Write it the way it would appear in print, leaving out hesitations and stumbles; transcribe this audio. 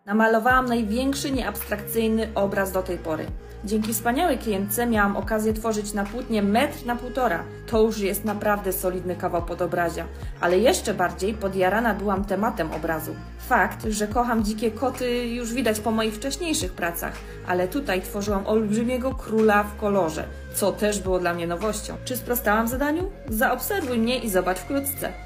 Namalowałam największy nieabstrakcyjny obraz do tej pory. Dzięki wspaniałej klientce miałam okazję tworzyć na płótnie 1,5 m. To już jest naprawdę solidny kawał podobrazia. Ale jeszcze bardziej podjarana byłam tematem obrazu. Fakt, że kocham dzikie koty już widać po moich wcześniejszych pracach, ale tutaj tworzyłam olbrzymiego króla w kolorze, co też było dla mnie nowością. Czy sprostałam zadaniu? Zaobserwuj mnie i zobacz wkrótce.